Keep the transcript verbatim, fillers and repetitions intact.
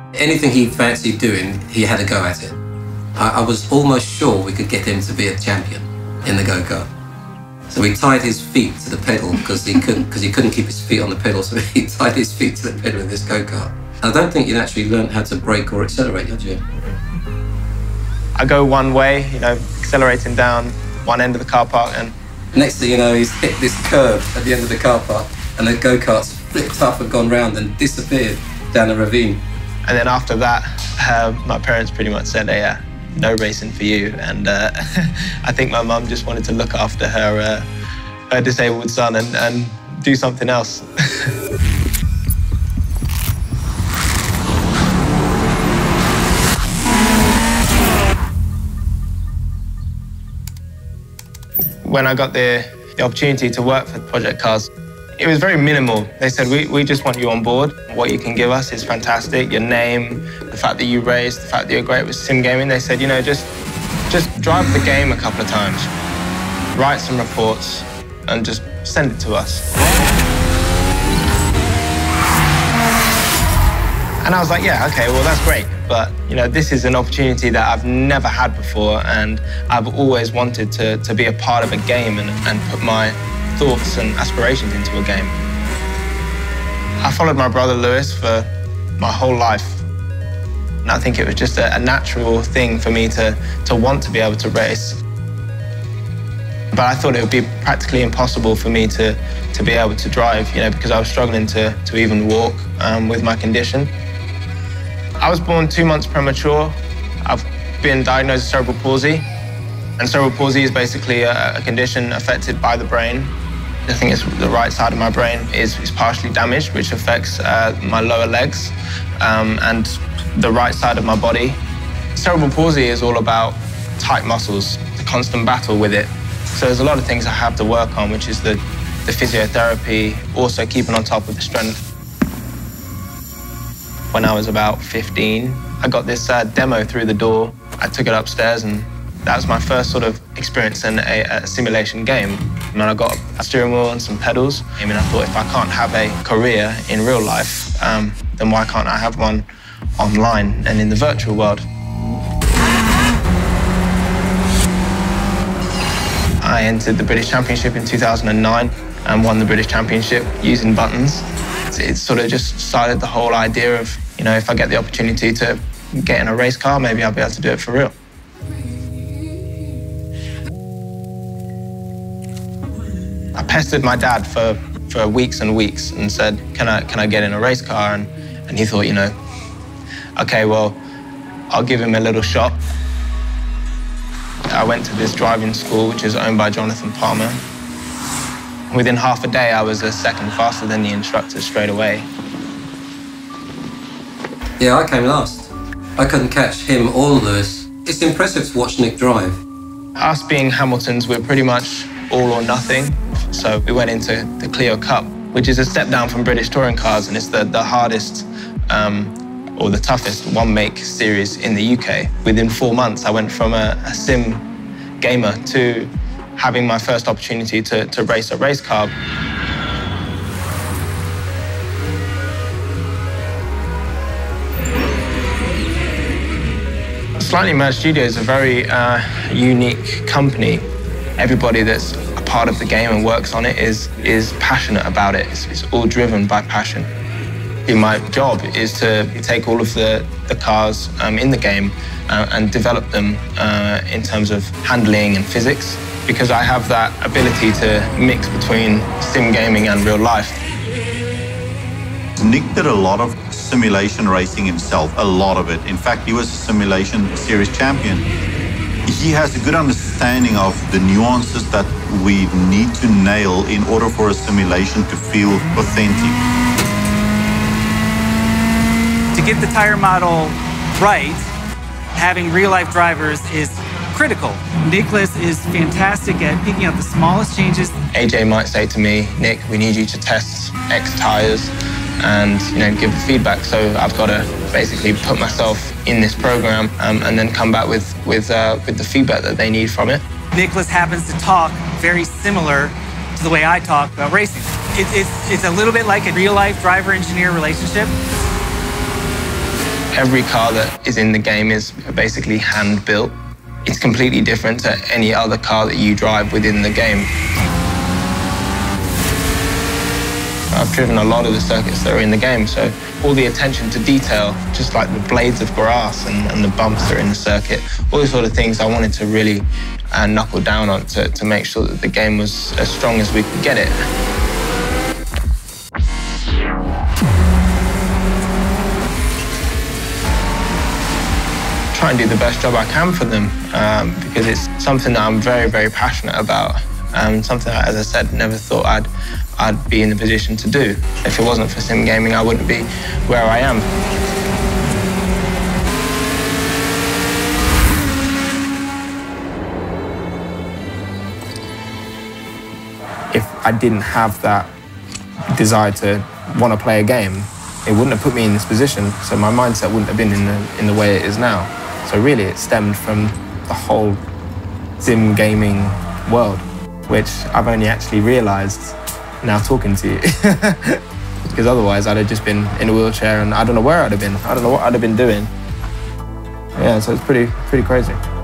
Anything he fancied doing, he had a go at it. I, I was almost sure we could get him to be a champion in the go-kart. So we tied his feet to the pedal because he couldn't because he couldn't keep his feet on the pedal, so he tied his feet to the pedal in this go-kart. I don't think you'd actually learned how to brake or accelerate, had you? I go one way, you know, accelerating down one end of the car park, and next thing you know, he's hit this curve at the end of the car park, and the go-kart's flipped up and gone round and disappeared down a ravine. And then after that, uh, my parents pretty much said, hey, uh, no racing for you. And uh, I think my mum just wanted to look after her, uh, her disabled son and, and do something else. When I got the, the opportunity to work for Project Cars, it was very minimal. They said, we, we just want you on board. What you can give us is fantastic. Your name, the fact that you raced, the fact that you're great with sim gaming. They said, you know, just, just drive the game a couple of times, write some reports, and just send it to us. And I was like, yeah, okay, well, that's great. But, you know, this is an opportunity that I've never had before, and I've always wanted to, to be a part of a game and, and put my thoughts and aspirations into a game. I followed my brother Lewis for my whole life. And I think it was just a, a natural thing for me to, to want to be able to race. But I thought it would be practically impossible for me to, to be able to drive, you know, because I was struggling to, to even walk um, with my condition. I was born two months premature. I've been diagnosed with cerebral palsy. And cerebral palsy is basically a, a condition affected by the brain. I think it's the right side of my brain is, is partially damaged, which affects uh, my lower legs um, and the right side of my body. Cerebral palsy is all about tight muscles, the constant battle with it. So there's a lot of things I have to work on, which is the, the physiotherapy, also keeping on top of the strength. When I was about fifteen, I got this uh, demo through the door. I took it upstairs, and that was my first sort of experience in a, a simulation game. And I got a steering wheel and some pedals. I mean, I thought if I can't have a career in real life, um, then why can't I have one online and in the virtual world? I entered the British Championship in two thousand nine and won the British Championship using buttons. It sort of just started the whole idea of, you know, if I get the opportunity to get in a race car, maybe I'll be able to do it for real. I pestered my dad for, for weeks and weeks and said, can I, can I get in a race car? And, and he thought, you know, okay, well, I'll give him a little shot. I went to this driving school, which is owned by Jonathan Palmer. Within half a day, I was a second faster than the instructor straight away. Yeah, I came last. I couldn't catch him or Lewis. It's impressive to watch Nick drive. Us being Hamiltons, we're pretty much all or nothing. So we went into the Clio Cup, which is a step down from British touring cars, and it's the, the hardest um, or the toughest one-make series in the U K. Within four months, I went from a, a sim gamer to having my first opportunity to, to race a race car. Slightly Merged Studio is a very uh, unique company. Everybody that's a part of the game and works on it is, is passionate about it. It's, it's all driven by passion. My job is to take all of the, the cars um, in the game uh, and develop them uh, in terms of handling and physics, because I have that ability to mix between sim gaming and real life. Nick did a lot of simulation racing himself, a lot of it. In fact, he was a simulation series champion. He has a good understanding of the nuances that we need to nail in order for a simulation to feel authentic. To get the tire model right, having real-life drivers is critical. Nicolas is fantastic at picking out the smallest changes. A J might say to me, Nick, we need you to test X tires and, you know, give the feedback. So I've got to basically put myself in this program um, and then come back with, with, uh, with the feedback that they need from it. Nicolas happens to talk very similar to the way I talk about racing. It, it's, it's a little bit like a real-life driver-engineer relationship. Every car that is in the game is basically hand-built. It's completely different to any other car that you drive within the game. I've driven a lot of the circuits that are in the game, so all the attention to detail, just like the blades of grass and, and the bumps that are in the circuit, all these sort of things I wanted to really uh, knuckle down on to, to make sure that the game was as strong as we could get it. Try and do the best job I can for them um, because it's something that I'm very, very passionate about. Um, something that, as I said, never thought I'd, I'd be in the position to do. If it wasn't for sim gaming, I wouldn't be where I am. If I didn't have that desire to want to play a game, it wouldn't have put me in this position, so my mindset wouldn't have been in the, in the way it is now. So really, it stemmed from the whole sim gaming world, which I've only actually realised now talking to you. Because otherwise I'd have just been in a wheelchair and I don't know where I'd have been. I don't know what I'd have been doing. Yeah, so it's pretty, pretty crazy.